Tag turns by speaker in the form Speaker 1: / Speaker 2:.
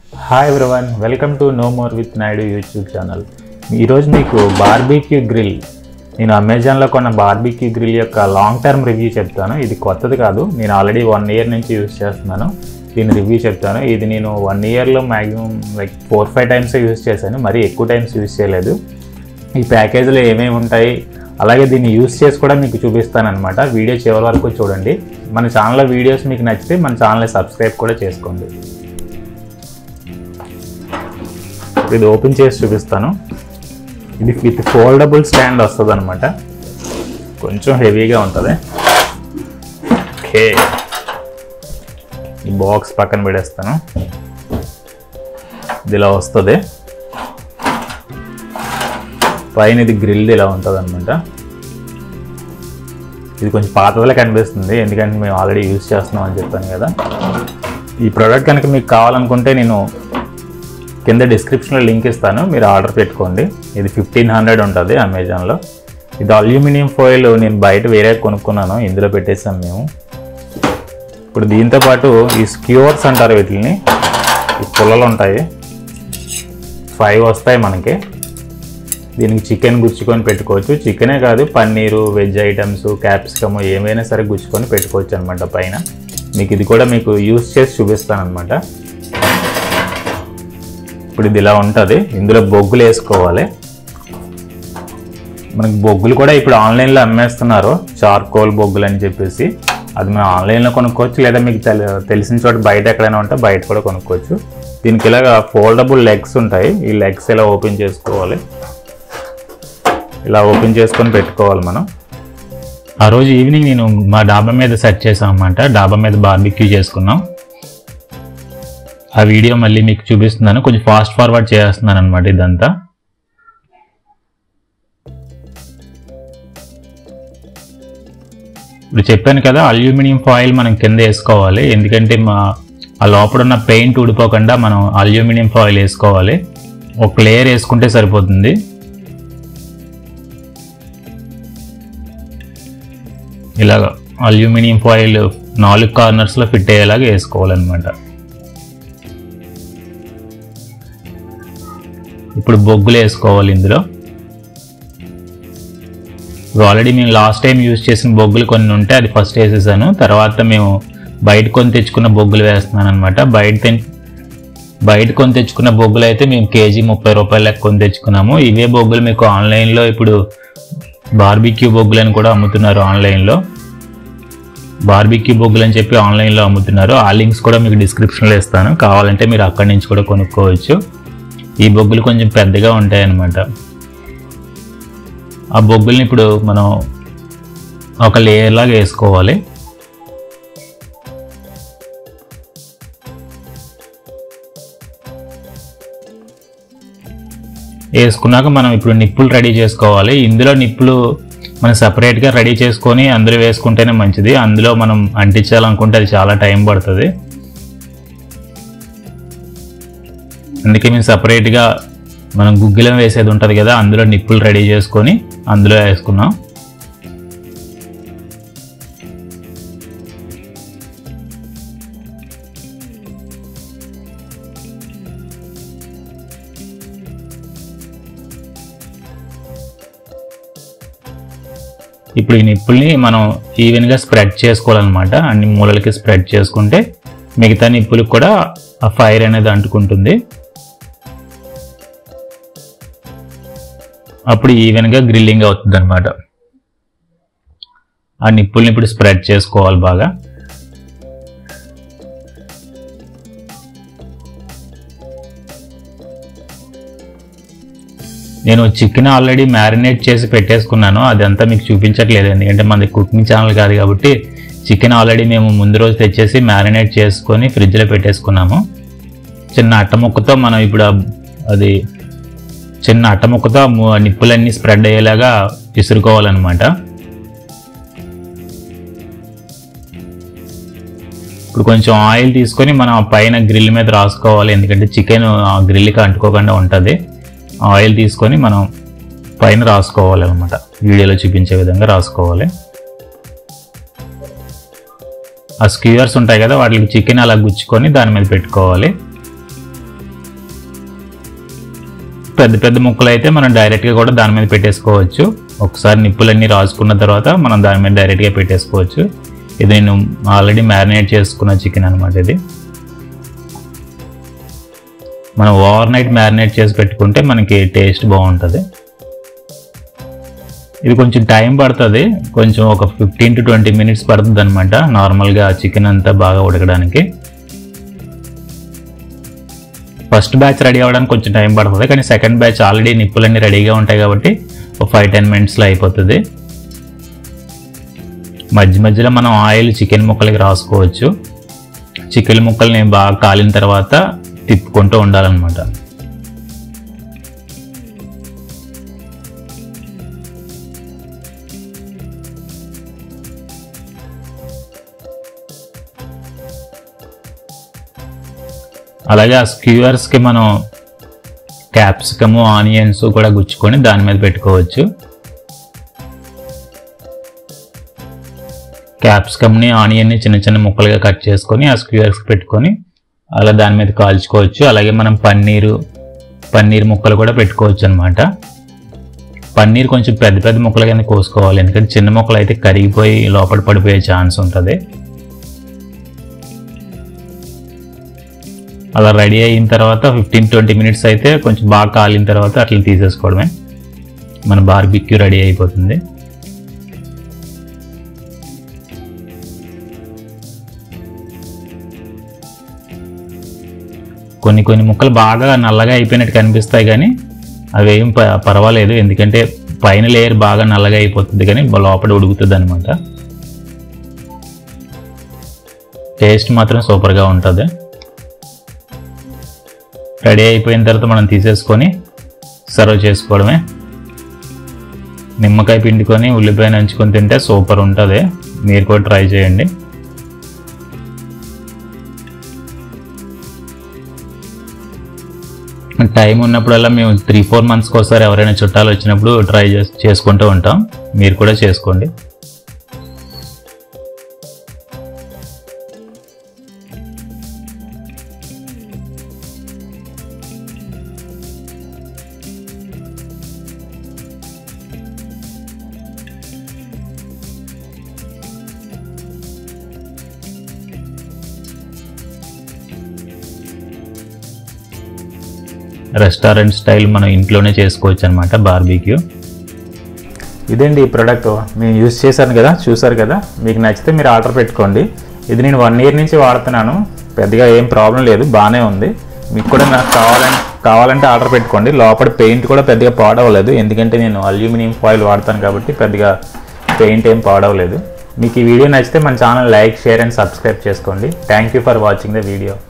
Speaker 1: Hi everyone, welcome to know more with Naidu YouTube channel. ఈరోజు మీకు barbecue grill, నేను అమెజాన్లో కొన్న బార్బీక్యూ గ్రిల్ యొక్క లాంగ్ టర్మ్ రివ్యూ చెప్తాను. ఇది కొత్తది కాదు, నేను ఆల్రెడీ 1 year నుంచి యూజ్ చేస్తున్నాను. దీని రివ్యూ చెప్తాను. ఇది నేను 1 yearలో మ్యాక్సిమం 4-5 times యూజ్ చేశాను, మరీ ఎక్కువ టైమ్స్ యూజ్ చేయలేదు. ఈ ప్యాకేజీలో ఏమేమి ఉంటాయి, అలాగే దీన్ని యూజ్ చేసి కూడా మీకు చూపిస్తాను అనమాట. వీడియో చివరి వరకు చూడండి. మన ఛానల్లో వీడియోస్ మీకు నచ్చితే మన ఛానల్ని సబ్స్క్రైబ్ కూడా చేసుకోండి. ఇది ఓపెన్ చేసి చూపిస్తాను. ఇది విత్ ఫోల్డబుల్ స్టాండ్ వస్తుంది అనమాట. కొంచెం హెవీగా ఉంటుంది. ఓకే, ఈ బాక్స్ పక్కన పెడేస్తాను. ఇది ఇలా వస్తుంది. పైన ఇది గ్రిల్ ఇలా ఉంటుంది అనమాట. ఇది కొంచెం పాతదిలా కనిపిస్తుంది, ఎందుకంటే మేము ఆల్రెడీ యూజ్ చేస్తున్నాం అని చెప్పాను కదా. ఈ ప్రోడక్ట్ కనుక మీకు కావాలనుకుంటే నేను కింద డిస్క్రిప్షన్లో లింక్ ఇస్తాను, మీరు ఆర్డర్ పెట్టుకోండి. ఇది 1500 ఉంటుంది అమెజాన్లో. ఇది అల్యూమినియం ఫాయిల్ నేను బయట వేరే కొనుక్కున్నాను, ఇందులో పెట్టేసాం మేము. ఇప్పుడు దీంతో పాటు ఈ స్క్యూవర్స్ అంటారు వీటిని, ఈ పుల్లలు ఉంటాయి, 5 వస్తాయి మనకి. దీనికి చికెన్ గుచ్చుకొని పెట్టుకోవచ్చు. చికెనే కాదు, పన్నీరు, వెజ్ ఐటమ్స్, క్యాప్సికమ్ ఏమైనా సరే గుచ్చుకొని పెట్టుకోవచ్చు అనమాట పైన. మీకు ఇది కూడా మీకు యూజ్ చేసి చూపిస్తాను అనమాట. ఇప్పుడు ఇది ఇలా ఉంటుంది. ఇందులో బొగ్గులు వేసుకోవాలి. మనకి బొగ్గులు కూడా ఇప్పుడు ఆన్లైన్లో అమ్మేస్తున్నారు, చార్కోల్ బొగ్గులు అని చెప్పేసి. అది మనం ఆన్లైన్లో కొనుక్కోవచ్చు, లేదా మీకు తెలిసిన చోట బయట ఎక్కడైనా ఉంటే బయట కూడా కొనుక్కోవచ్చు. దీనికి ఇలాగ ఫోల్డబుల్ లెగ్స్ ఉంటాయి. ఈ లెగ్స్ ఇలా ఓపెన్ చేసుకోవాలి. ఇలా ఓపెన్ చేసుకొని పెట్టుకోవాలి మనం. ఆ రోజు ఈవినింగ్ నేను మా డాబా మీద సెట్ చేసాం అన్నమాట. డాబా మీద బార్బిక్యూ చేసుకున్నాం. ఆ వీడియో మళ్ళీ మీకు చూపిస్తున్నాను. కొంచెం ఫాస్ట్ ఫార్వర్డ్ చేస్తున్నాను అనమాట ఇదంతా. ఇప్పుడు చెప్పాను కదా, అల్యూమినియం ఫాయిల్ మనం కింద వేసుకోవాలి, ఎందుకంటే ఆ లోపల ఉన్న పెయింట్ ఊడిపోకుండా మనం అల్యూమినియం ఫాయిల్ వేసుకోవాలి. ఒక లేయర్ వేసుకుంటే సరిపోతుంది. ఇలాగ అల్యూమినియం ఫాయిల్ 4 కార్నర్స్లో ఫిట్ అయ్యేలాగా వేసుకోవాలన్నమాట. ఇప్పుడు బొగ్గులు వేసుకోవాలి ఇందులో. ఆల్రెడీ మేము లాస్ట్ టైం యూజ్ చేసిన బొగ్గులు కొన్ని ఉంటే అది ఫస్ట్ వేసేసాను. తర్వాత మేము బయట కొని తెచ్చుకున్న బొగ్గులు వేస్తున్నాను అనమాట. బయట కొని తెచ్చుకున్న బొగ్గులు అయితే మేము కేజీ 30 రూపాయలు లెక్క కొని తెచ్చుకున్నాము. ఇవే బొగ్గులు మీకు ఆన్లైన్లో ఇప్పుడు బార్బిక్యూ బొగ్గులు అని కూడా అమ్ముతున్నారు. ఆన్లైన్లో బార్బిక్యూ బొగ్గులు అని చెప్పి ఆన్లైన్లో అమ్ముతున్నారు. ఆ లింక్స్ కూడా మీకు డిస్క్రిప్షన్లో ఇస్తాను, కావాలంటే మీరు అక్కడి నుంచి కూడా కొనుక్కోవచ్చు. ఈ బొగ్గులు కొంచెం పెద్దగా ఉంటాయి అన్నమాట. ఆ బొగ్గుల్ని ఇప్పుడు మనం ఒక లేయర్ లాగా వేసుకోవాలి. వేసుకున్నాక మనం ఇప్పుడు నిప్పులు రెడీ చేసుకోవాలి. ఇందులో నిప్పులు మనం సపరేట్గా రెడీ చేసుకొని అందులో వేసుకుంటేనే మంచిది. అందులో మనం అంటించాలనుకుంటే అది చాలా టైం పడుతుంది. అందుకే మేము సపరేట్గా మనం గుగ్గిలం వేసేది ఉంటుంది కదా, అందులో నిప్పులు రెడీ చేసుకొని అందులో వేసుకున్నాం. ఇప్పుడు ఈ నిప్పుల్ని మనం ఈవెన్గా స్ప్రెడ్ చేసుకోవాలన్నమాట. అన్ని మూలలకి స్ప్రెడ్ చేసుకుంటే మిగతా నిప్పులకు కూడా ఆ ఫైర్ అనేది అంటుకుంటుంది. అప్పుడు ఈవెన్గా గ్రిల్లింగ్ అవుతుంది అనమాట. ఆ నిప్పుల్ని ఇప్పుడు స్ప్రెడ్ చేసుకోవాలి బాగా. నేను చికెన్ ఆల్రెడీ మ్యారినేట్ చేసి పెట్టేసుకున్నాను, అదంతా మీకు చూపించట్లేదు ఎందుకంటే మనది కుకింగ్ ఛానల్ కాదు కాబట్టి. చికెన్ ఆల్రెడీ మేము ముందు రోజు తెచ్చేసి మ్యారినేట్ చేసుకొని ఫ్రిడ్జ్లో పెట్టేసుకున్నాము. చిన్న అట్టముక్కతో మనం ఇప్పుడు అది చిన్న అట్టముక్కతో నిప్పులన్నీ స్ప్రెడ్ అయ్యేలాగా విసురుకోవాలన్నమాట. ఇప్పుడు కొంచెం ఆయిల్ తీసుకొని మనం పైన గ్రిల్ మీద రాసుకోవాలి, ఎందుకంటే చికెన్ గ్రిల్కి అంటుకోకుండా ఉంటుంది. ఆయిల్ తీసుకొని మనం పైన రాసుకోవాలి అన్నమాట. వీడియోలో చూపించే విధంగా రాసుకోవాలి. ఆ స్క్యూవర్స్ ఉంటాయి కదా వాటికి చికెన్ అలా గుచ్చుకొని దాని మీద పెట్టుకోవాలి. పెద్ద పెద్ద ముక్కలు అయితే మనం డైరెక్ట్గా కూడా దాని మీద పెట్టేసుకోవచ్చు. ఒకసారి నిప్పులన్నీ రాసుకున్న తర్వాత మనం దాని మీద డైరెక్ట్గా పెట్టేసుకోవచ్చు. ఇది నేను ఆల్రెడీ మ్యారినేట్ చేసుకున్న చికెన్ అనమాట. ఇది మనం ఓవర్ నైట్ మ్యారినేట్ చేసి పెట్టుకుంటే మనకి టేస్ట్ బాగుంటుంది. ఇది కొంచెం టైం పడుతుంది, కొంచెం ఒక 15 to 20 minutes పడుతుంది అనమాట నార్మల్గా చికెన్ అంతా బాగా ఉడకడానికి. ఫస్ట్ బ్యాచ్ రెడీ అవ్వడానికి కొంచెం టైం పడుతుంది, కానీ సెకండ్ బ్యాచ్ ఆల్రెడీ నిప్పులన్నీ రెడీగా ఉంటాయి కాబట్టి ఒక 5-10 minutesలో అయిపోతుంది. మధ్య మధ్యలో మనం ఆయిల్ చికెన్ ముక్కలకి రాసుకోవచ్చు. చికెన్ ముక్కల్ని బాగా కాలిన తర్వాత తిప్పుకుంటూ ఉండాలన్నమాట. అలాగే ఆ స్క్యూవర్స్కి మనం క్యాప్సికమ్, ఆనియన్స్ కూడా గుచ్చుకొని దాని మీద పెట్టుకోవచ్చు. క్యాప్సికమ్ని, ఆనియన్ని చిన్న చిన్న ముక్కలుగా కట్ చేసుకొని ఆ స్క్యూవర్స్కి పెట్టుకొని అలా దాని మీద కాల్చుకోవచ్చు. అలాగే మనం పన్నీర్ ముక్కలు కూడా పెట్టుకోవచ్చు అనమాట. పన్నీర్ కొంచెం పెద్ద పెద్ద ముక్కలు కింద కోసుకోవాలి, ఎందుకంటే చిన్న ముక్కలు అయితే కరిగిపోయి లోపల పడిపోయే ఛాన్స్ ఉంటుంది. అలా రెడీ అయిన తర్వాత 15-20 minutes అయితే కొంచెం బాగా కాలిన తర్వాత అట్లా తీసేసుకోవడమే, మన బార్బిక్యూ రెడీ అయిపోతుంది. కొన్ని ముక్కలు బాగా నల్లగా అయిపోయినట్టు కనిపిస్తాయి, కానీ అవి ఏం పర్వాలేదు, ఎందుకంటే పైన లేయర్ బాగా నల్లగా అయిపోతుంది కానీ లోపల ఉడుకుతుంది అనమాట. టేస్ట్ మాత్రం సూపర్గా ఉంటుంది. రెడీ అయిపోయిన తర్వాత మనం తీసేసుకొని సర్వ్ చేసుకోవడమే. నిమ్మకాయ పిండుకొని ఉల్లిపాయ నంచుకొని తింటే సూపర్ ఉంటుంది. మీరు కూడా ట్రై చేయండి. టైం ఉన్నప్పుడల్లా మేము 3-4 monthsకి ఒకసారి ఎవరైనా చుట్టాలు వచ్చినప్పుడు ట్రై చేసుకుంటూ ఉంటాం. మీరు కూడా చేసుకోండి. రెస్టారెంట్ స్టైల్ మనం ఇంట్లోనే చేసుకోవచ్చు అనమాట బార్బిక్యూ. ఇదండి ఈ ప్రోడక్ట్ మేము యూజ్ చేశాను కదా, చూసారు కదా. మీకు నచ్చితే మీరు ఆర్డర్ పెట్టుకోండి. ఇది నేను 1 year నుంచి వాడుతున్నాను, పెద్దగా ఏం ప్రాబ్లం లేదు, బాగానే ఉంది. మీకు కూడా నాకు కావాలంటే ఆర్డర్ పెట్టుకోండి. లోపల పెయింట్ కూడా పెద్దగా పాడవలేదు, ఎందుకంటే నేను అల్యూమినియం ఫాయిల్ వాడతాను కాబట్టి పెద్దగా పెయింట్ ఏం పాడవలేదు. మీకు ఈ వీడియో నచ్చితే మన channel like, share and subscribe చేసుకోండి. Thank you for watching the video.